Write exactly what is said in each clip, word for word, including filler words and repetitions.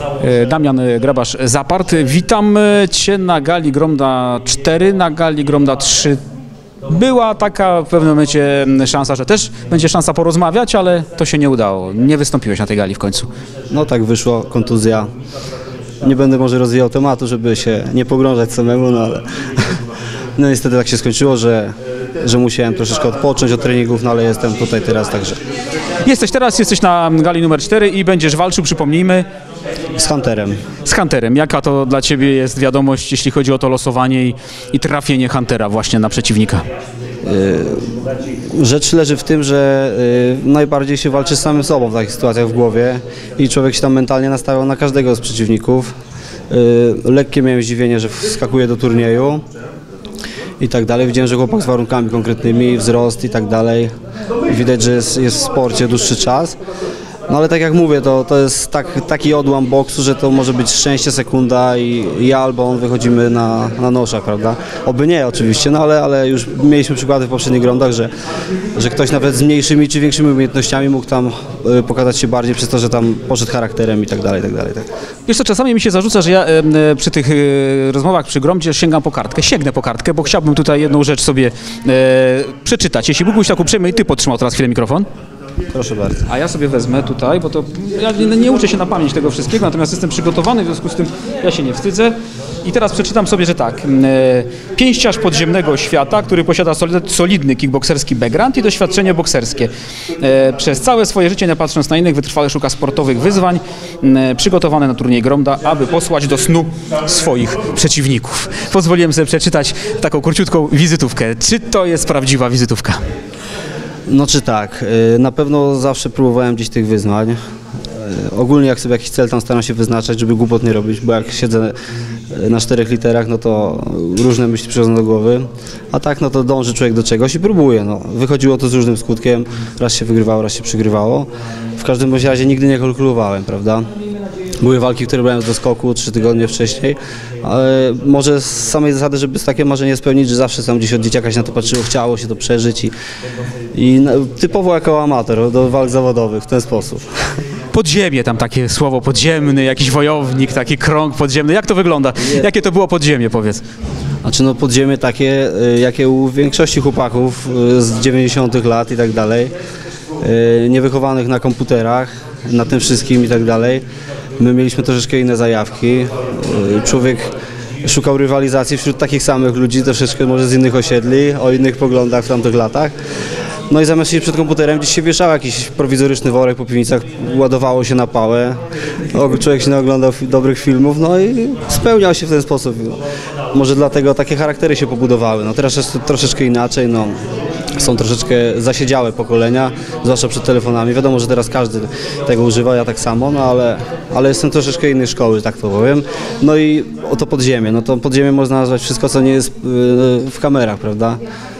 Damian Grabasz-Zapart, witam Cię na gali Gromda cztery, na gali Gromda trzy. Była taka w pewnym momencie szansa, że też będzie szansa porozmawiać, ale to się nie udało. Nie wystąpiłeś na tej gali w końcu. No tak wyszło, kontuzja. Nie będę może rozwijał tematu, żeby się nie pogrążać samemu, no ale no niestety tak się skończyło, że, że musiałem troszeczkę odpocząć od treningów, no ale jestem tutaj teraz, także. Jesteś teraz, jesteś na gali numer cztery i będziesz walczył, przypomnijmy, Z Hunterem. z Hunterem. Jaka to dla Ciebie jest wiadomość, jeśli chodzi o to losowanie i, i trafienie Huntera właśnie na przeciwnika? Yy, rzecz leży w tym, że yy, najbardziej się walczy z samym sobą w takich sytuacjach w głowie i człowiek się tam mentalnie nastawiał na każdego z przeciwników. Yy, lekkie miałem zdziwienie, że wskakuje do turnieju i tak dalej. Widziałem, że chłopak z warunkami konkretnymi, wzrost i tak dalej. Widać, że jest, jest w sporcie dłuższy czas. No ale tak jak mówię, to, to jest tak, taki odłam boksu, że to może być szczęście, sekunda i ja albo on wychodzimy na, na noszach, prawda? Oby nie oczywiście, no ale, ale już mieliśmy przykłady w poprzednich rundach, że, że ktoś nawet z mniejszymi czy większymi umiejętnościami mógł tam y, pokazać się bardziej przez to, że tam poszedł charakterem i tak dalej, i tak dalej. Tak. Wiesz co, czasami mi się zarzuca, że ja e, przy tych e, rozmowach przy Gromdzie sięgam po kartkę, sięgnę po kartkę, bo chciałbym tutaj jedną rzecz sobie e, przeczytać. Jeśli mógłbyś tak uprzejmy i Ty podtrzymał teraz chwilę mikrofon. Proszę bardzo. A ja sobie wezmę tutaj, bo to ja nie, nie uczę się na pamięć tego wszystkiego, natomiast jestem przygotowany, w związku z tym ja się nie wstydzę. I teraz przeczytam sobie, że tak, e, pięściarz podziemnego świata, który posiada solidny kickbokserski background i doświadczenie bokserskie. E, przez całe swoje życie, nie patrząc na innych, wytrwale szuka sportowych wyzwań, e, przygotowany na turniej Gromda, aby posłać do snu swoich przeciwników. Pozwoliłem sobie przeczytać taką króciutką wizytówkę. Czy to jest prawdziwa wizytówka? No czy tak, na pewno zawsze próbowałem gdzieś tych wyzwań. Ogólnie jak sobie jakiś cel tam staram się wyznaczać, żeby głupot nie robić, bo jak siedzę na czterech literach, no to różne myśli przychodzą do głowy, a tak no to dąży człowiek do czegoś i próbuje. No. Wychodziło to z różnym skutkiem, raz się wygrywało, raz się przegrywało. W każdym bądź razie nigdy nie kalkulowałem, prawda? Były walki, które brałem do skoku trzy tygodnie wcześniej, ale może z samej zasady, żeby takie marzenie spełnić, że zawsze sam gdzieś od dzieciaka się na to patrzyło, chciało się to przeżyć i, i typowo jako amator do walk zawodowych w ten sposób. Podziemie, tam takie słowo podziemny, jakiś wojownik, taki krąg podziemny. Jak to wygląda? Jakie to było podziemie, powiedz? Znaczy no podziemie takie, jakie u większości chłopaków z dziewięćdziesiątych lat i tak dalej, niewychowanych na komputerach, na tym wszystkim i tak dalej. My mieliśmy troszeczkę inne zajawki. Człowiek szukał rywalizacji wśród takich samych ludzi, troszeczkę może z innych osiedli, o innych poglądach w tamtych latach. No i zamiast siedzieć przed komputerem, gdzieś się wieszał jakiś prowizoryczny worek po piwnicach, ładowało się na pałę, człowiek się nie oglądał dobrych filmów, no i spełniał się w ten sposób. Może dlatego takie charaktery się pobudowały. No teraz jest troszeczkę inaczej, no. Są troszeczkę zasiedziałe pokolenia, zwłaszcza przed telefonami. Wiadomo, że teraz każdy tego używa, ja tak samo, no ale, ale jestem troszeczkę innej szkoły, tak to powiem. No i o to podziemie. No to podziemie można nazwać wszystko, co nie jest w kamerach, prawda?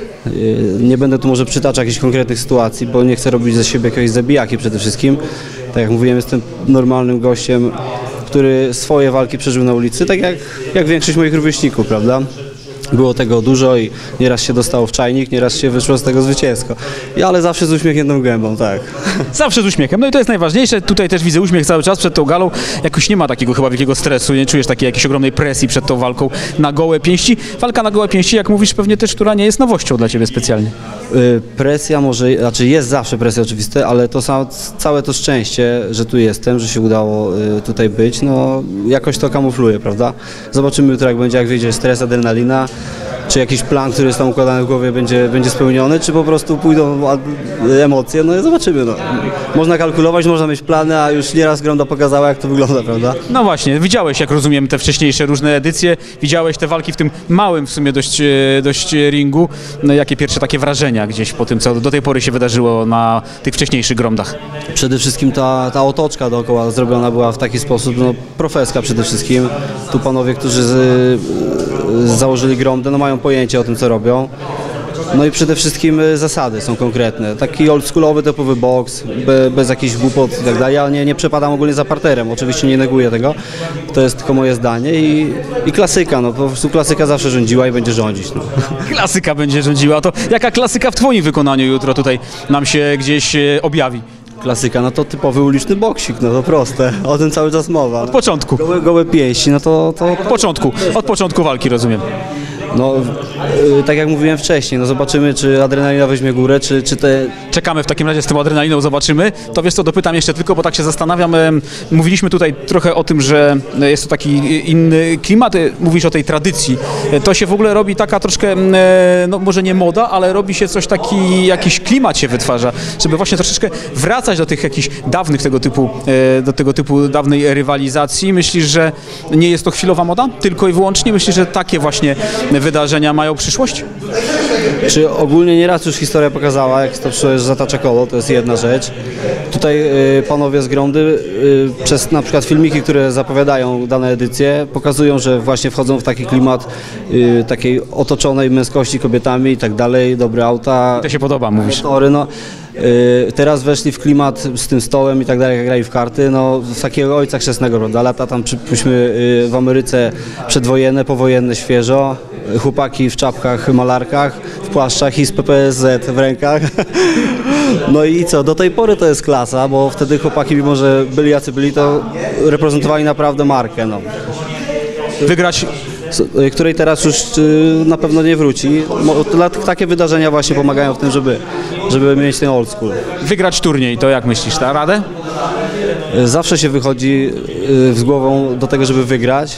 Nie będę tu może przytaczał jakichś konkretnych sytuacji, bo nie chcę robić ze siebie jakiegoś zabijaki przede wszystkim. Tak jak mówiłem, jestem normalnym gościem, który swoje walki przeżył na ulicy, tak jak, jak większość moich rówieśników, prawda? Było tego dużo i nieraz się dostało w czajnik, nieraz się wyszło z tego zwycięsko. I, ale zawsze z uśmiechniętą gębą, tak. Zawsze z uśmiechem. No i to jest najważniejsze. Tutaj też widzę uśmiech cały czas przed tą galą. Jakoś nie ma takiego chyba wielkiego stresu, nie czujesz takiej jakiejś ogromnej presji przed tą walką na gołe pięści. Walka na gołe pięści, jak mówisz, pewnie też, która nie jest nowością dla Ciebie specjalnie. Yy, presja może, znaczy jest zawsze presja oczywiste, ale to sam, całe to szczęście, że tu jestem, że się udało yy, tutaj być, no jakoś to kamufluje, prawda? Zobaczymy jutro, jak będzie, jak wyjdzie stres, adrenalina. Czy jakiś plan, który jest tam układany w głowie, będzie, będzie spełniony, czy po prostu pójdą emocje, no i zobaczymy. No. Można kalkulować, można mieć plany, a już nieraz Gromda pokazała, jak to wygląda, prawda? No właśnie, widziałeś, jak rozumiem, te wcześniejsze różne edycje, widziałeś te walki w tym małym w sumie dość, dość ringu. No, jakie pierwsze takie wrażenia gdzieś po tym, co do tej pory się wydarzyło na tych wcześniejszych Gromdach? Przede wszystkim ta, ta otoczka dookoła zrobiona była w taki sposób, no profeska przede wszystkim. Tu panowie, którzy z, z założyli Gromdę, no mają pojęcie o tym, co robią. No i przede wszystkim zasady są konkretne. Taki oldschoolowy, typowy boks, be, bez jakichś głupot i tak dalej. Ja nie, nie przepadam ogólnie za parterem, oczywiście nie neguję tego. To jest tylko moje zdanie i, i klasyka, no po prostu klasyka zawsze rządziła i będzie rządzić. No. Klasyka będzie rządziła. To jaka klasyka w Twoim wykonaniu jutro tutaj nam się gdzieś objawi? Klasyka, no to typowy uliczny boksik, no to proste, o tym cały czas mowa. Od początku. Gołe, gołe pięści, no to, to, Od początku, od początku walki, rozumiem. no y, tak jak mówiłem wcześniej, no zobaczymy, czy adrenalina weźmie górę, czy, czy te... Czekamy w takim razie z tą adrenaliną, zobaczymy. To wiesz co, dopytam jeszcze tylko, bo tak się zastanawiam. em, Mówiliśmy tutaj trochę o tym, że jest to taki inny klimat. e, Mówisz o tej tradycji. E, To się w ogóle robi taka troszkę, em, e, no może nie moda, ale robi się coś taki, jakiś klimat się wytwarza, żeby właśnie troszeczkę wracać do tych jakichś dawnych tego typu, e, do tego typu dawnej rywalizacji. Myślisz, że nie jest to chwilowa moda? Tylko i wyłącznie? Myślisz, że takie właśnie wydarzenia mają przyszłość? Czy ogólnie nieraz już historia pokazała, jak to przecież zatacza koło, to jest jedna rzecz. Tutaj y, panowie z Gromdy y, przez na przykład filmiki, które zapowiadają dane edycje, pokazują, że właśnie wchodzą w taki klimat y, takiej otoczonej męskości kobietami i tak dalej, dobre auta. To się podoba, mówisz. Tory, no. Y, Teraz weszli w klimat z tym stołem i tak dalej, jak grali w karty, no z takiego ojca chrzestnego, prawda? Lata tam przypuśćmy y, w Ameryce przedwojenne, powojenne, świeżo, chłopaki w czapkach, malarkach, w płaszczach i z P P S Z w rękach. No i co, do tej pory to jest klasa, bo wtedy chłopaki, mimo że byli jacy byli, to reprezentowali naprawdę markę, no. Wygrać S- której teraz już y, na pewno nie wróci. Mo- dla- Takie wydarzenia właśnie pomagają w tym, żeby, żeby mieć ten old school. wygrać turniej, to jak myślisz, da radę? Zawsze się wychodzi y, z głową do tego, żeby wygrać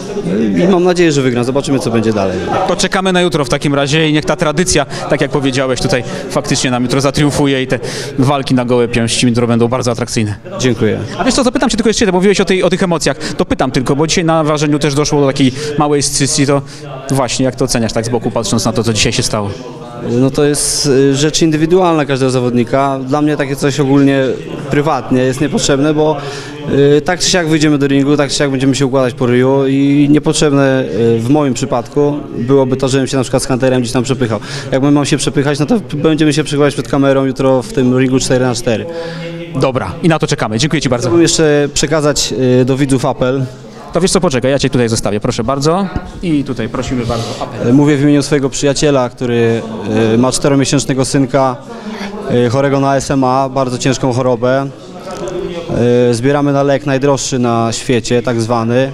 i mam nadzieję, że wygram. Zobaczymy, co będzie dalej. To czekamy na jutro w takim razie i niech ta tradycja, tak jak powiedziałeś, tutaj faktycznie nam jutro zatriumfuje i te walki na gołe pięści jutro będą bardzo atrakcyjne. Dziękuję. A wiesz co, zapytam cię tylko jeszcze, bo mówiłeś o, tej, o tych emocjach, to pytam tylko, bo dzisiaj na ważeniu też doszło do takiej małej scysji, to właśnie jak to oceniasz tak z boku, patrząc na to, co dzisiaj się stało? No to jest y, rzecz indywidualna każdego zawodnika. Dla mnie takie coś ogólnie prywatnie jest niepotrzebne, bo y, tak czy siak wyjdziemy do ringu, tak czy siak będziemy się układać po ryju i niepotrzebne y, w moim przypadku byłoby to, żebym się na przykład z Hunterem gdzieś tam przepychał. Jakbym mam się przepychać, no to będziemy się przepychać przed kamerą jutro w tym ringu cztery na cztery. Dobra, i na to czekamy. Dziękuję ci bardzo. Chciałbym jeszcze przekazać y, do widzów apel. To wiesz co, poczekaj, ja cię tutaj zostawię, proszę bardzo. I tutaj prosimy bardzo, apel. Mówię w imieniu swojego przyjaciela, który y, ma czteromiesięcznego synka y, chorego na S M A, bardzo ciężką chorobę. Y, Zbieramy na lek najdroższy na świecie, tak zwany.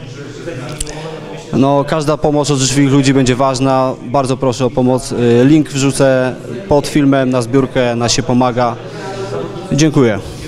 No, każda pomoc od życzliwych ludzi będzie ważna. Bardzo proszę o pomoc. Y, Link wrzucę pod filmem na zbiórkę, na się pomaga. Dziękuję.